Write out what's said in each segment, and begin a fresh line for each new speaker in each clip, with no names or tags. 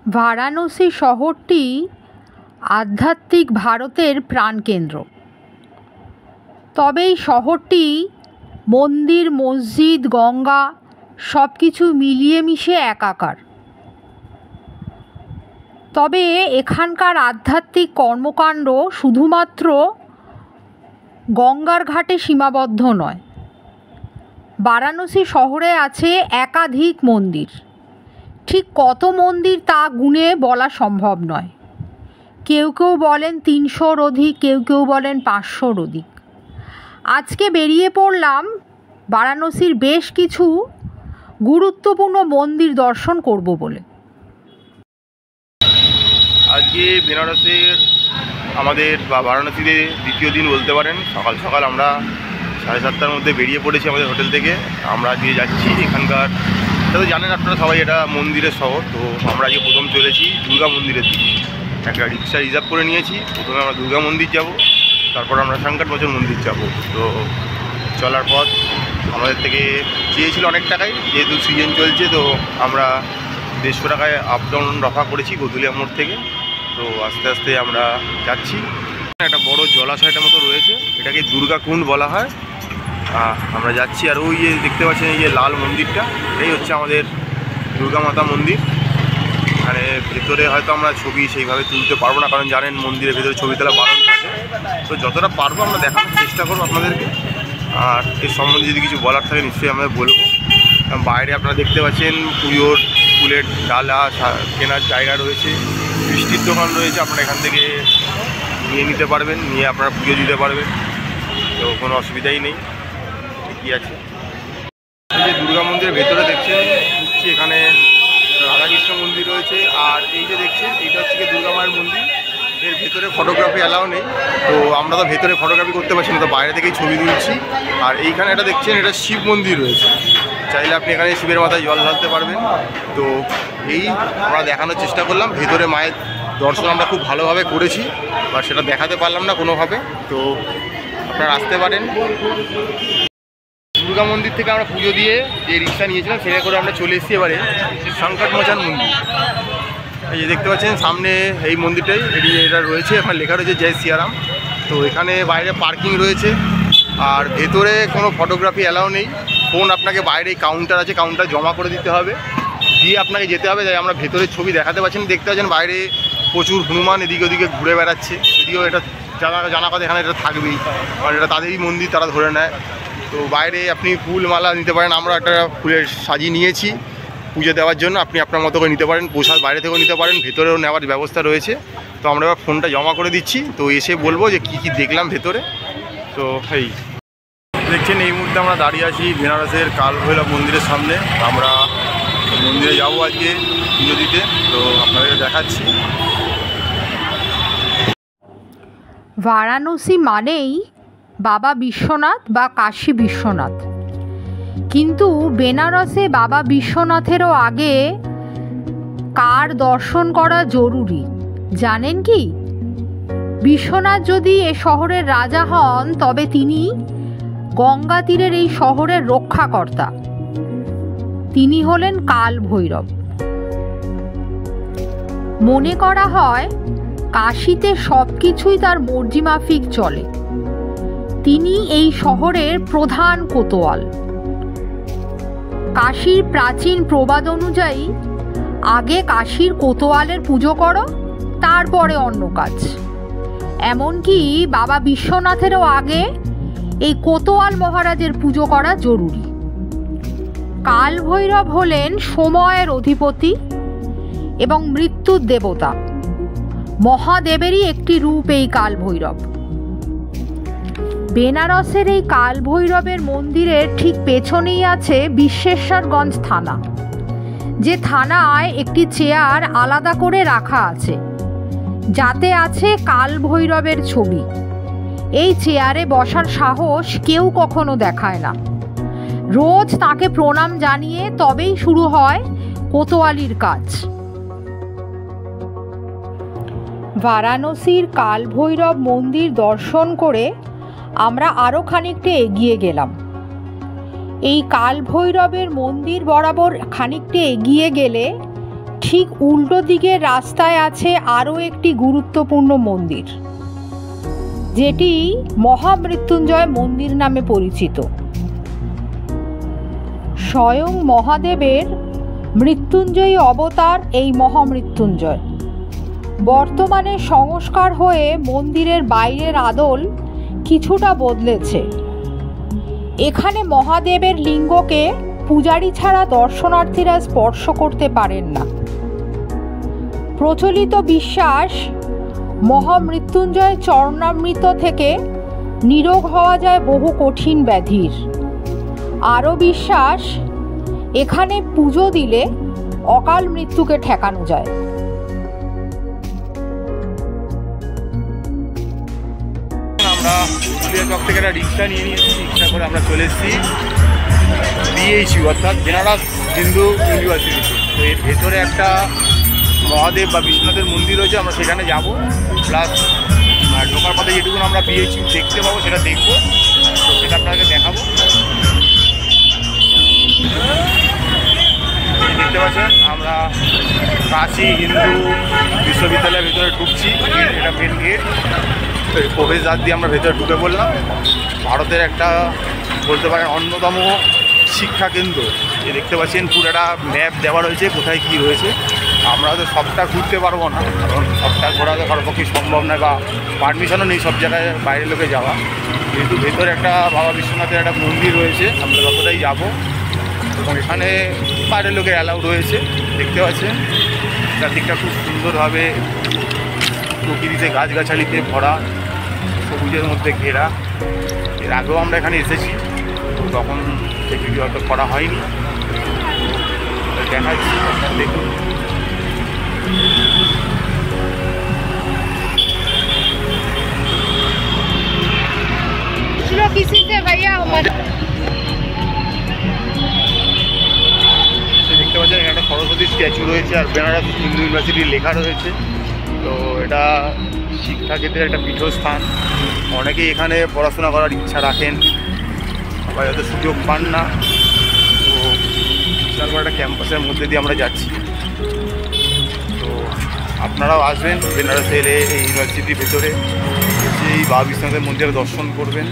বারাণসী শহরটি আধ্যাত্মিক ভারতের প্রাণকেন্দ্র। তবে এই শহরটি মন্দির, মসজিদ, গঙ্গা সব কিছু মিলিয়ে মিশে একাকার। তবে এখানকার আধ্যাত্মিক কর্মকাণ্ড শুধুমাত্র গঙ্গার ঘাটে সীমাবদ্ধ নয়। বারাণসী শহরে আছে একাধিক মন্দির। ঠিক কত মন্দির তা গুণে বলা সম্ভব নয়। কেউ কেউ বলেন 300-র অধিক, কেউ কেউ বলেন 500-র অধিক। আজকে বেরিয়ে পড়লাম বারাণসীর বেশ কিছু গুরুত্বপূর্ণ মন্দির দর্শন করব বলে।
আজকে বেনারসের আমাদের বারাণসীতে দ্বিতীয় দিন বলতে পারেন। সকাল সকাল আমরা 7:30টার মধ্যে বেরিয়ে পড়েছি আমাদের হোটেল থেকে। আমরা আজকে যাচ্ছি এখানকার, তো জানেন আপনারা সবাই, এটা মন্দিরের শহর। তো আমরা আজকে প্রথম চলেছি দুর্গা মন্দিরের দিকে। একটা রিক্সা রিজার্ভ করে নিয়েছি। প্রথমে আমরা দুর্গা মন্দির যাব, তারপর আমরা সংকটমোচন মন্দির যাব। তো চলার পথ আমাদের থেকে চেয়েছিল অনেক টাকায়, যেহেতু সিজন চলছে। তো আমরা 150 টাকায় আপ ডাউন রফা করেছি গধুলিয়া মোড় থেকে। তো আস্তে আস্তে আমরা যাচ্ছি। একটা বড় জলাশয়টার মতো রয়েছে, এটাকে দুর্গা কুণ্ড বলা হয়। আমরা যাচ্ছি। আর ওই যে দেখতে পাচ্ছেন এই যে লাল মন্দিরটা, এটাই হচ্ছে আমাদের দুর্গা মাতা মন্দির। এখানে ভেতরে হয়তো আমরা ছবি সেইভাবে তুলতে পারবো না, কারণ জানেন মন্দিরের ভেতরে ছবি তোলা বারণ থাকে। তো যতটা পারবো আমরা দেখানোর চেষ্টা করবো আপনাদেরকে। আর এর সম্বন্ধে যদি কিছু বলার থাকে নিশ্চয়ই আমরা বলবো। বাইরে আপনারা দেখতে পাচ্ছেন পুজোর ফুলের ডালা কেনার জায়গা রয়েছে, মিষ্টির দোকান রয়েছে। আপনারা এখান থেকে নিয়ে নিতে পারবেন, নিয়ে আপনারা পুজো দিতে পারবেন। তো কোনো অসুবিধাই নেই, ঠিকই আছে। এই যে দুর্গা মন্দিরের ভেতরে দেখছেন, এখানে রাধাকৃষ্ণ মন্দির রয়েছে। আর এই যে দেখছেন, এইটা হচ্ছে কি দুর্গা মায়ের মন্দির। এর ভেতরে ফটোগ্রাফি অ্যালাউ নেই। তো আমরা তো ভেতরে ফটোগ্রাফি করতে পারছি না, তো বাইরে থেকেই ছবি তুলছি। আর এইখানে এটা দেখছেন, এটা শিব মন্দির রয়েছে। চাইলে আপনি এখানে শিবের মাথায় জল ঢালতে পারবেন। তো এই আমরা দেখানোর চেষ্টা করলাম। ভেতরে মায়ের দর্শন আমরা খুব ভালোভাবে করেছি, আর সেটা দেখাতে পারলাম না কোনোভাবে। তো আপনারা আসতে পারেন। দুর্গা মন্দির থেকে আমরা পুজো দিয়ে যে রিক্সা নিয়েছিলাম, সেটা করে আমরা চলে এসেছি এবারে সংকটমোচন মন্দির। এই যে দেখতে পাচ্ছেন সামনে এই মন্দিরটাই, এটা রয়েছে। এখানে লেখা রয়েছে জয় সিয়ারাম। তো এখানে বাইরে পার্কিং রয়েছে, আর ভেতরে কোনো ফটোগ্রাফি অ্যালাউ নেই। ফোন আপনাকে বাইরে কাউন্টার আছে, কাউন্টার জমা করে দিতে হবে, দিয়ে আপনাকে যেতে হবে। তাই আমরা ভেতরের ছবি দেখাতে পাচ্ছেন। দেখতে পাচ্ছেন বাইরে প্রচুর হনুমান এদিকে ওদিকে ঘুরে বেড়াচ্ছে। যদিও এটা জানা কথা, এখানে এটা থাকবেই, কারণ এটা তাদেরই মন্দির, তারা ধরে নেয়। তো বাইরে আপনি ফুল মালা নিতে পারেন। আমরা একটা ফুলের সাজিয়ে নিয়েছি পুজো দেওয়ার জন্য। আপনি আপনার মতো করে নিতে পারেন, প্রসাদ বাইরে থেকেও নিতে পারেন, ভেতরেও নেওয়ার ব্যবস্থা রয়েছে। তো আমরা এবার ফোনটা জমা করে দিচ্ছি, তো এসে বলবো যে কী কী দেখলাম ভেতরে। তো এই দেখছেন, এই মুহূর্তে আমরা দাঁড়িয়ে আছি বেনারসের কাল ভৈরব মন্দিরের সামনে। আমরা মন্দিরে যাবো আজকে পুজো দিতে, তো আপনাদের দেখাচ্ছি।
বারাণসী মানেই বাবা বিশ্বনাথ বা কাশী বিশ্বনাথ। কিন্তু বেনারসে বাবা বিশ্বনাথেরও আগে কার দর্শন করা জরুরি জানেন কি? বিশ্বনাথ যদি এ শহরের রাজা হন, তবে তিনি গঙ্গা তীরের এই শহরের রক্ষাকর্তা। তিনি হলেন কাল ভৈরব। মনে করা হয় কাশীতে সব কিছুই তার মর্জি মাফিক চলে। তিনি এই শহরের প্রধান কোতোয়াল। কাশীর প্রাচীন প্রবাদ অনুযায়ী আগে কাশীর কোতোয়ালের পুজো করো, তারপরে অন্য কাজ। এমনকি বাবা বিশ্বনাথেরও আগে এই কোতোয়াল মহারাজের পুজো করা জরুরি। কাল ভৈরব হলেন সময়ের অধিপতি এবং মৃত্যুর দেবতা। মহাদেবেরই একটি রূপ এই কাল ভৈরব। বেনারসের এই কাল ভৈরবের মন্দিরের ঠিক পেছনেই আছে বিশ্বেশ্বরগঞ্জ থানা, যে থানায় একটি চেয়ার আলাদা করে রাখা আছে, যাতে আছে কাল ভৈরবের ছবি। এই চেয়ারে বসার সাহস কেউ কখনো দেখায় না। রোজ তাকে প্রণাম জানিয়ে তবেই শুরু হয় কোতোয়ালির কাজ। বারাণসীর কাল ভৈরব মন্দির দর্শন করে আমরা আরও খানিকটা এগিয়ে গেলাম। এই কাল ভৈরবের মন্দির বরাবর খানিকটা এগিয়ে গেলে ঠিক উল্টো দিকের রাস্তায় আছে আরও একটি গুরুত্বপূর্ণ মন্দির, যেটি মহামৃত্যুঞ্জয় মন্দির নামে পরিচিত। স্বয়ং মহাদেবের মৃত্যুঞ্জয়ী অবতার এই মহামৃত্যুঞ্জয়। বর্তমানে সংস্কার হয়ে মন্দিরের বাইরের আদল কিছুটা বদলেছে। এখানে মহাদেবের লিঙ্গকে পূজারী ছাড়া দর্শনার্থীরা স্পর্শ করতে পারেন না। প্রচলিত বিশ্বাস, মহামৃত্যুঞ্জয় চরণামৃত থেকে নিরোগ হওয়া যায় বহু কঠিন ব্যাধির। আরও বিশ্বাস, এখানে পুজো দিলে অকাল মৃত্যুকে ঠেকানো যায়।
আমরা পুরুলিয়া চক থেকে একটা রিক্সা নিয়ে নিয়েছি, রিক্সা করে আমরা চলে এসেছি বিএইচইউ অর্থাৎ বেনারস হিন্দু ইউনিভার্সিটি। তো এর ভেতরে একটা মহাদেব বা বিশ্বনাথের মন্দির রয়েছে, আমরা সেখানে যাব। প্লাস ঢোকার পথে যেটুকু আমরা বিএইচইউ দেখতে পাবো সেটা দেখবো, তো সেটা আপনাকে দেখাবো। দেখতে পাচ্ছেন আমরা কাশী হিন্দু বিশ্ববিদ্যালয়ের ভিতরে ঢুকছি। এটা মেন গেট, প্রবেশদ্বার দিয়ে আমরা ভেতরে ঢুকে পড়লাম। ভারতের একটা বলতে পারেন অন্যতম শিক্ষা কেন্দ্র। যে দেখতে পাচ্ছেন পুরো একটা ম্যাপ দেওয়া রয়েছে কোথায় কী রয়েছে। আমরা তো সবটা ঘুরতে পারবো না, কারণ সবটা ঘোরা তো কারোর পক্ষে সম্ভব নয়, বা পারমিশনও নেই সব জায়গায় বাইরের লোকে যাওয়া। যেহেতু ভেতরে একটা বাবা বিশ্বনাথের একটা মন্দির রয়েছে, আমরা ততটাই যাবো। এবং এখানে বাইরের লোকের অ্যালাউ রয়েছে। দেখতে পাচ্ছেন চারদিকটা খুব সুন্দরভাবে প্রকৃতিতে গাছগাছালিতে ভরা, সবুজের মধ্যে ঘেরা। এর আগেও আমরা এখানে এসেছি, তখন সে ভিডিও হয়তো করা হয়নি, দেখাচ্ছি। দেখুন দেখতে পাচ্ছেন এখানে একটা সরস্বতী স্ট্যাচু রয়েছে, আর বেনারস হিন্দু ইউনিভার্সিটির লেখা রয়েছে। তো এটা শিক্ষাক্ষেত্রের একটা পীঠস্থান। অনেকেই এখানে পড়াশোনা করার ইচ্ছা রাখেন, সবাই হয়তো সুযোগ পান না। তো বিশাল বড় একটা ক্যাম্পাসের মধ্যে দিয়ে আমরা যাচ্ছি। তো আপনারাও আসবেন বেনারস এলে এই ইউনিভার্সিটির ভেতরে, এই বাবা বিশ্বনাথের মন্দিরে দর্শন করবেন।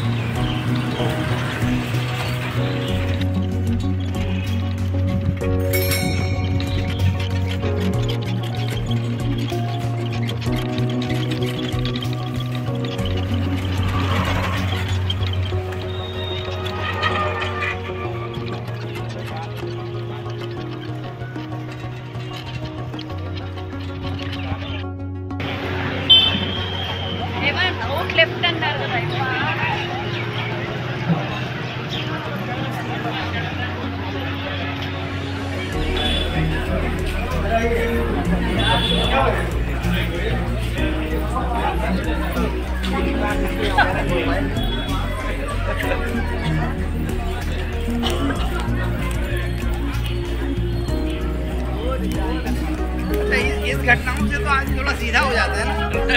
इस घटनाओं से तो आज थोड़ा सीधा हो जाता है ना।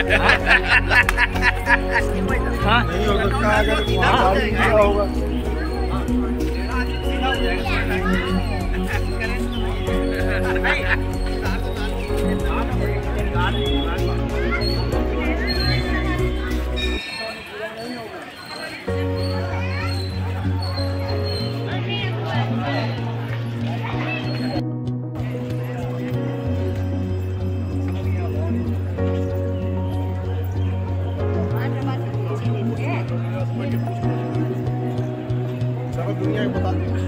हाँ नहीं हो सकता अगर सीधा हो जाएगा। दुनिया को बता दें।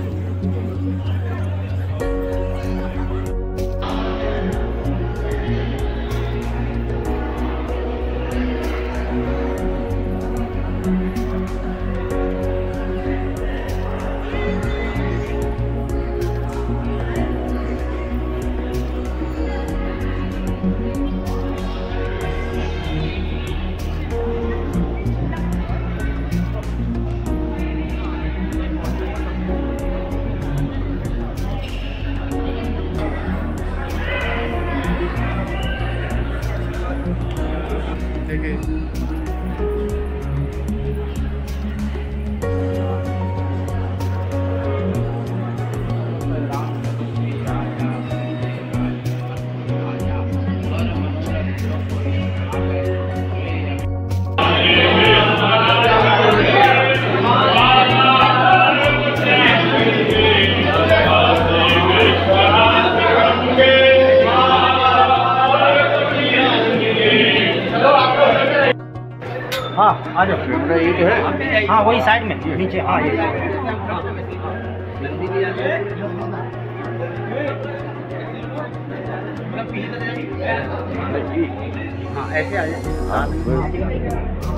हाँ आ जाओ, हाँ वही साइड में नीचे, हाँ ये हाँ ऐसे आ जाए।